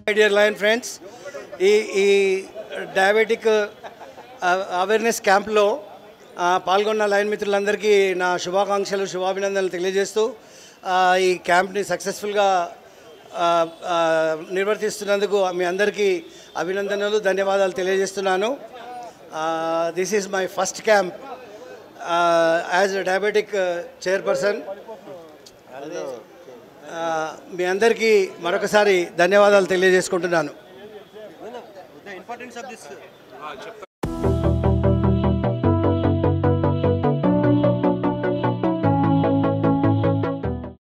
My dear lion friends, ఈ diabetic awareness క్యాంప్లో పాల్గొన్న లయన్ మిత్రులందరికీ నా శుభాకాంక్షలు, శుభాభినందనలు తెలియజేస్తూ ఈ క్యాంప్ని సక్సెస్ఫుల్గా నిర్వర్తిస్తున్నందుకు మీ అందరికీ అభినందనలు, ధన్యవాదాలు తెలియజేస్తున్నాను. This is my first camp as a diabetic chairperson. మీ అందరికీ మరొకసారి ధన్యవాదాలు తెలియజేసుకుంటున్నాను.